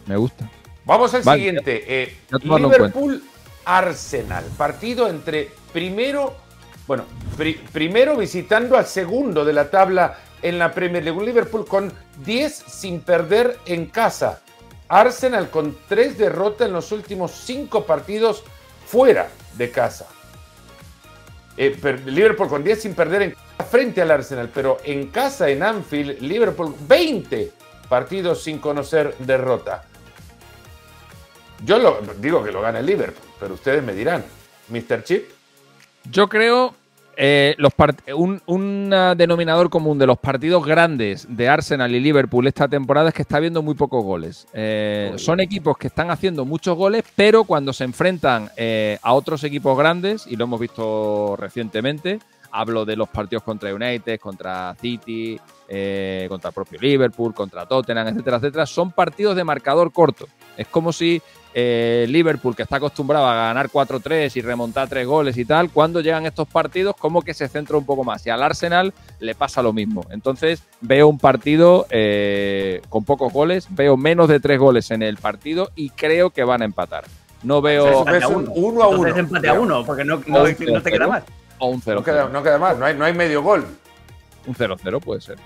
Me gusta. Vamos al Vale, siguiente. ya Liverpool-Arsenal. Partido entre primero visitando al segundo de la tabla en la Premier League. Un Liverpool con 10 sin perder en casa. Arsenal con 3 derrotas en los últimos 5 partidos fuera de casa. Liverpool con 10 sin perder en casa frente al Arsenal, pero en casa en Anfield, Liverpool 20 partidos sin conocer derrota. Yo digo que lo gana el Liverpool, pero ustedes me dirán, Mr. Chip. Yo creo un denominador común de los partidos grandes de Arsenal y Liverpool esta temporada es que está habiendo muy pocos goles. Son equipos que están haciendo muchos goles, pero cuando se enfrentan a otros equipos grandes, y lo hemos visto recientemente, hablo de los partidos contra United, contra City, contra el propio Liverpool, contra Tottenham, etcétera, etcétera, son partidos de marcador corto. Es como si Liverpool, que está acostumbrado a ganar 4-3 y remontar 3 goles y tal, cuando llegan estos partidos como que se centra un poco más. Y al Arsenal le pasa lo mismo. Entonces veo un partido con pocos goles, veo menos de 3 goles en el partido y creo que van a empatar. No veo... Es un 1-1. Entonces empate a 1, porque no te queda más. O un 0-0. No queda más, no hay medio gol. Un 0-0 puede ser.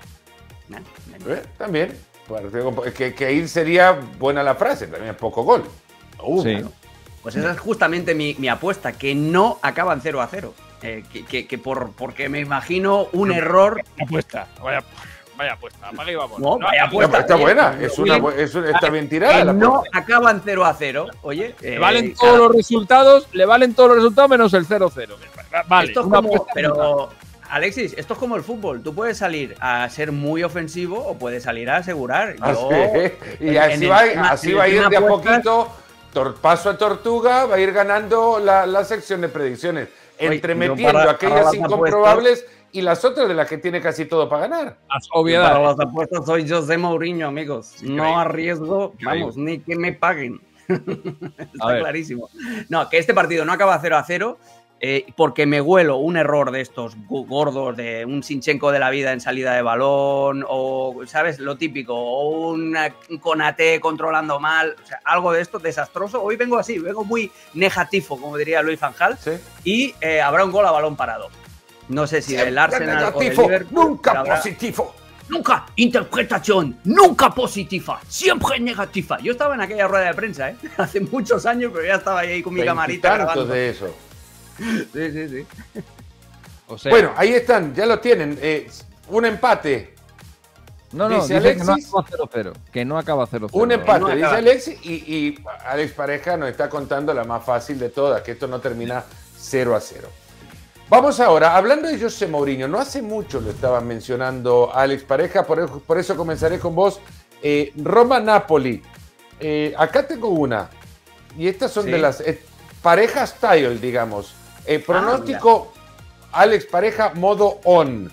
También. Que ahí sería buena la frase, también es poco gol. Sí. Pues esa es justamente mi apuesta, que no acaban 0-0. Porque me imagino un error. Apuesta, vaya apuesta, apaga y vamos. No, vaya apuesta. Está buena, está bien tirada. No acaban 0-0. Oye, le valen todos los resultados menos el 0-0. Vale. Esto es como, pero Alexis, esto es como el fútbol. Tú puedes salir a ser muy ofensivo o puedes salir a asegurar. Y así va a ir de a poquito. Paso a tortuga, va a ir ganando la sección de predicciones, entremetiendo aquellas incomprobables y las otras de las que tiene casi todo para ganar. Las obviedades. Para las apuestas soy José Mourinho, amigos. No arriesgo, vamos, ni que me paguen. Está clarísimo. No, que este partido no acaba 0-0 porque me huelo un error de estos gordos, de un Zinchenko de la vida en salida de balón, o, ¿sabes? Lo típico, o un Konaté controlando mal, o sea, algo de esto desastroso. Hoy vengo así, vengo muy negativo, como diría Luis Van Gaal, ¿sí? Y habrá un gol a balón parado. No sé si del Arsenal o del Liverpool. Nunca positivo. Nunca interpretación, nunca positiva, siempre negativa. Yo estaba en aquella rueda de prensa, hace muchos años, pero ya estaba ahí con mi camarita grabando. De eso. Sí. O sea, bueno, ahí están, ya lo tienen. Un empate. Dice Alexis, que no acaba 0-0. Un empate, dice Alexis, y Alex Pareja nos está contando la más fácil de todas, que esto no termina 0-0. Vamos ahora, hablando de José Mourinho, no hace mucho lo estaba mencionando Alex Pareja, por eso comenzaré con vos. Roma-Napoli. Acá tengo una, y estas son de las Pareja style, digamos. Pronóstico, Alex Pareja, modo on.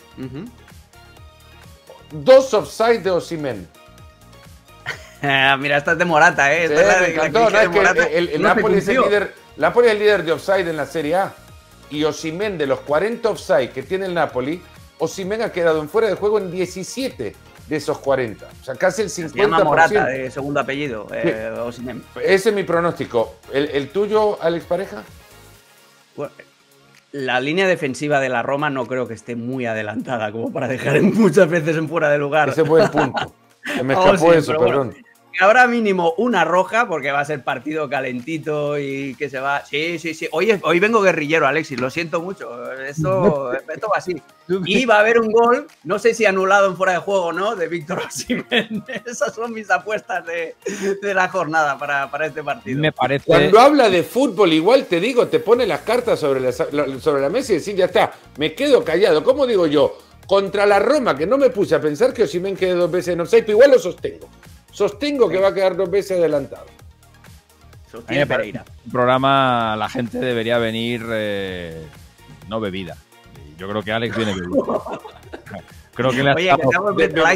2 offside de Osimhen. Mira, esta es de Morata, ¿eh? Sí, me encantó. El Napoli es el líder. Napoli es el líder de offside en la Serie A. Y Osimhen, de los 40 offside que tiene el Napoli, Osimhen ha quedado en fuera de juego en 17 de esos 40. O sea, casi el 50%. Se llama Morata, de segundo apellido, Osimhen. Ese es mi pronóstico. ¿El tuyo, Alex Pareja? Bueno, la línea defensiva de la Roma no creo que esté muy adelantada como para dejar muchas veces en fuera de lugar. Ese es buen punto. Se me escapó eso, perdón. Bueno, habrá mínimo una roja porque va a ser partido calentito y que se va... Sí. Hoy vengo guerrillero, Alexis, lo siento mucho. Esto va así. Y va a haber un gol, no sé si anulado en fuera de juego o no, de Víctor Osimhen. Esas son mis apuestas de la jornada para este partido. Me parece... Cuando habla de fútbol, igual te digo, te pone las cartas sobre la mesa y decís, ya está, me quedo callado. ¿Cómo digo yo? Contra la Roma, que no me puse a pensar que Osimhen quede 2 veces en offside, pero igual lo sostengo. Sostengo que va a quedar 2 veces adelantado. Sostiene Pereira. El programa, la gente debería venir no bebida. Yo creo que Alex viene bebido. Creo que le ha echado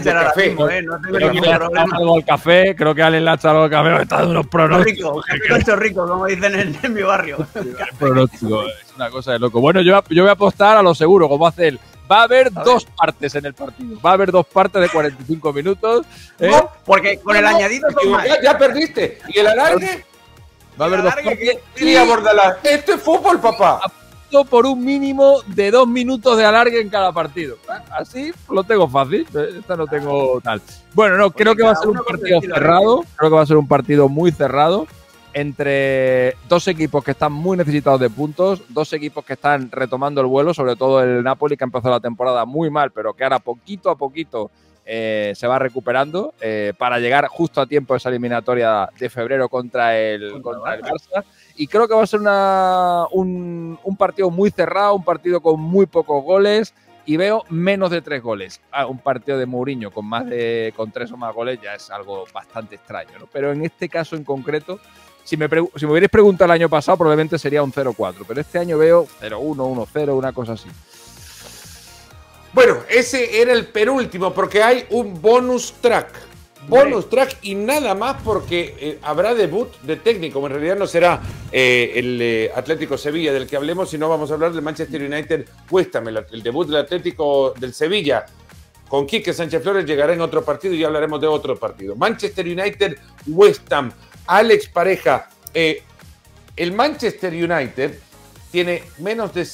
algo al café. Creo que Alex le ha echado algo al café. Está dando unos pronósticos. Rico, como dicen en mi barrio. Pronóstico, es una cosa de loco. Bueno, yo voy a apostar a lo seguro, como hace él. Va a haber dos partes en el partido. Va a haber dos partes de 45 minutos. No, porque con el añadido son más. Ya perdiste. ¿Y el alargue? Va a haber dos partes. Esto es fútbol, papá. Por un mínimo de 2 minutos de alargue en cada partido. Así lo tengo fácil. Esta no tengo tal. Bueno, no, creo que va a ser un partido cerrado. Creo que va a ser un partido muy cerrado entre dos equipos que están muy necesitados de puntos, dos equipos que están retomando el vuelo, sobre todo el Napoli, que ha empezado la temporada muy mal, pero que ahora poquito a poquito se va recuperando para llegar justo a tiempo de esa eliminatoria de febrero contra el Barça. Y creo que va a ser un partido muy cerrado, un partido con muy pocos goles, y veo menos de 3 goles. Un partido de Mourinho con 3 o más goles ya es algo bastante extraño, ¿no? Pero en este caso en concreto, si me hubierais preguntado el año pasado, probablemente sería un 0-4, pero este año veo 0-1, 1-0, una cosa así. Bueno, ese era el penúltimo, porque hay un bonus track. Bonus track y nada más, porque habrá debut de técnico. En realidad no será el Atlético Sevilla del que hablemos, sino vamos a hablar del Manchester United West Ham, el debut del Atlético del Sevilla. Con Quique Sánchez Flores llegará en otro partido y ya hablaremos de otro partido. Manchester United West Ham. Alex Pareja, el Manchester United tiene menos de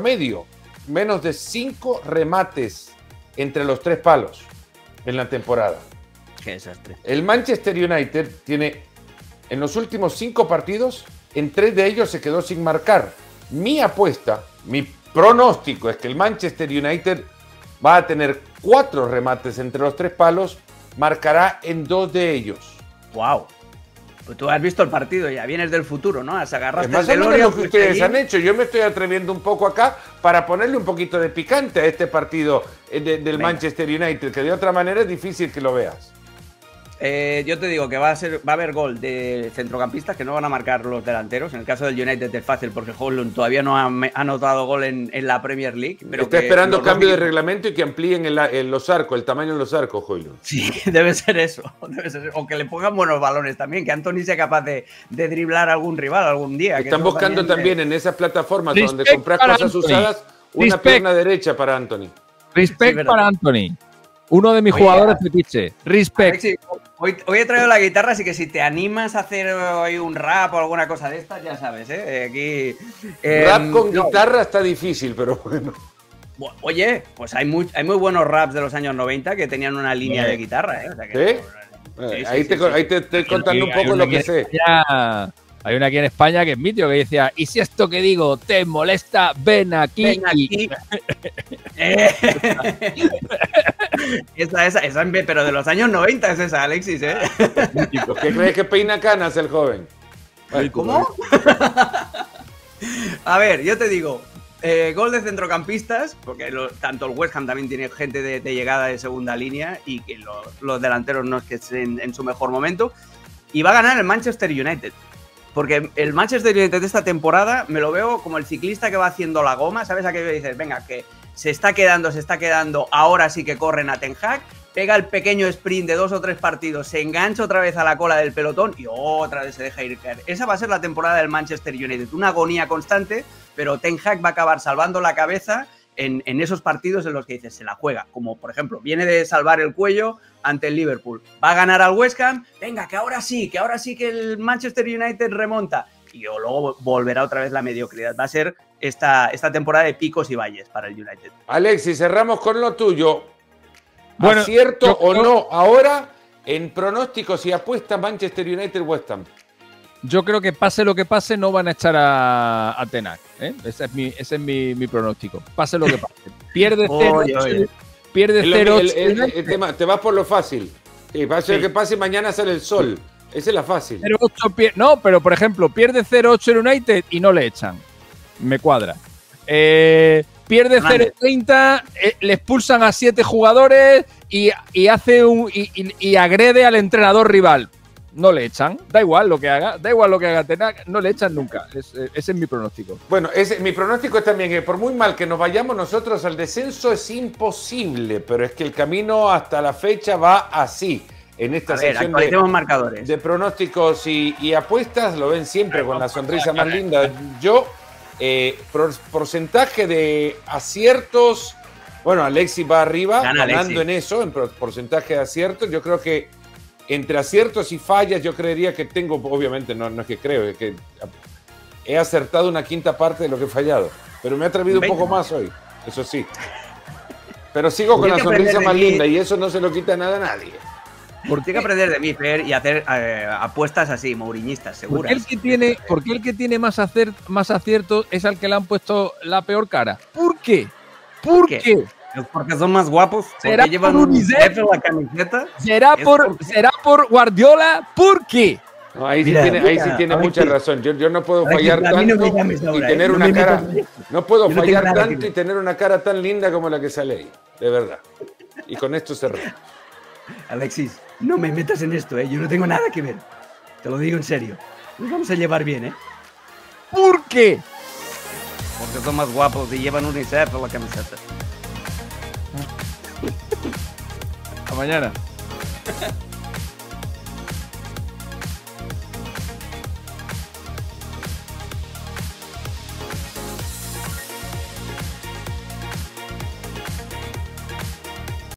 5 remates entre los 3 palos en la temporada. Qué desastre. El Manchester United tiene, en los últimos 5 partidos, en 3 de ellos se quedó sin marcar. Mi apuesta, mi pronóstico es que el Manchester United va a tener 4 remates entre los 3 palos, marcará en 2 de ellos. ¡Wow! Pues tú has visto el partido, ya vienes del futuro, ¿no? Has agarrado más o menos lo que ustedes han hecho. Yo me estoy atreviendo un poco acá para ponerle un poquito de picante a este partido del Manchester United, que de otra manera es difícil que lo veas. Yo te digo que va a haber gol de centrocampistas que no van a marcar los delanteros. En el caso del United es fácil porque Højlund todavía no ha anotado gol en la Premier League. Pero está esperando cambio de reglamento y que amplíen los arcos, el tamaño de los arcos, Højlund. Sí, debe ser eso. O que le pongan buenos balones también, que Antony sea capaz de driblar a algún rival algún día. Están buscando también en esas plataformas donde compras cosas usadas una pierna derecha para Antony. Respect para Antony. Uno de mis jugadores fetiche. Respect. Alexis, hoy he traído la guitarra, así que si te animas a hacer hoy un rap o alguna cosa de estas, ya sabes, ¿eh? Aquí. Rap con guitarra está difícil, pero bueno. Oye, pues hay muy buenos raps de los años 90 que tenían una línea de guitarra, ¿eh? O sea que, ahí te estoy contando un poco lo que sé. Hay una aquí en España que es mítico, que decía: y si esto que digo te molesta, ven aquí. Ven aquí. Esa, pero de los años 90 es esa, Alexis, ¿eh? ¿Qué crees que peina canas el joven? ¿Cómo? A ver, yo te digo, gol de centrocampistas, porque tanto el West Ham también tiene gente de llegada de segunda línea y que los delanteros no es que estén en su mejor momento. Y va a ganar el Manchester United. Porque el Manchester United de esta temporada me lo veo como el ciclista que va haciendo la goma, ¿sabes? Aquello que dices, venga, que se está quedando, ahora sí que corren a Ten Hag, pega el pequeño sprint de 2 o 3 partidos, se engancha otra vez a la cola del pelotón y otra vez se deja ir caer. Esa va a ser la temporada del Manchester United, una agonía constante, pero Ten Hag va a acabar salvando la cabeza en esos partidos en los que dices, se la juega, como por ejemplo, viene de salvar el cuello ante el Liverpool, va a ganar al West Ham, venga, que ahora sí que el Manchester United remonta, y luego volverá otra vez la mediocridad. Va a ser esta temporada de picos y valles para el United. Alexis, cerramos con lo tuyo. Bueno, ¿acierto o no ahora en pronósticos y apuestas Manchester United West Ham? Yo creo que pase lo que pase, no van a echar a Ten Hag, ¿eh? Ese es mi pronóstico. Pase lo que pase. Pierde 0. Pierde 0. Te vas por lo fácil. Sí, pase lo que pase, mañana sale el sol. Esa es la fácil. 0-8 no, pero por ejemplo, pierde 0-8 el United y no le echan. Me cuadra. Pierde 0-30, le expulsan a 7 jugadores y agrede al entrenador rival. No le echan, da igual lo que haga Ten Hag, no le echan nunca. Ese es mi pronóstico. Bueno, mi pronóstico es también que por muy mal que nos vayamos nosotros al descenso es imposible, pero es que el camino hasta la fecha va así. En esta sección de pronósticos y apuestas, lo ven siempre con la sonrisa más linda. Yo, porcentaje de aciertos Bueno, Alexis va arriba, ganando Alexis en eso, en porcentaje de aciertos. Yo creo que entre aciertos y fallas, yo creería que tengo, obviamente, no es que creo, es que he acertado una quinta parte de lo que he fallado. Pero me he atrevido un poco más hoy, eso sí. Pero sigo con la sonrisa más linda y eso no se lo quita nada a nadie. Tienes que aprender de mí, Fer, y hacer apuestas así, mouriñistas, seguras. ¿Por qué el que tiene más aciertos es al que le han puesto la peor cara? ¿Por qué? ¿Por qué? Porque son más guapos. ¿Será llevan por UNICEF en la camiseta? ¿Será por Guardiola? ¿Por qué? No, ahí sí tiene mucha razón. Yo no puedo fallar tanto y tener una cara. No puedo fallar tanto y tener una cara tan linda como la que sale ahí. De verdad. Y con esto cerró. Alexis, no me metas en esto, yo no tengo nada que ver. Te lo digo en serio. Nos vamos a llevar bien, ¿Por qué? Porque son más guapos y llevan UNICEF en la camiseta. Hasta mañana.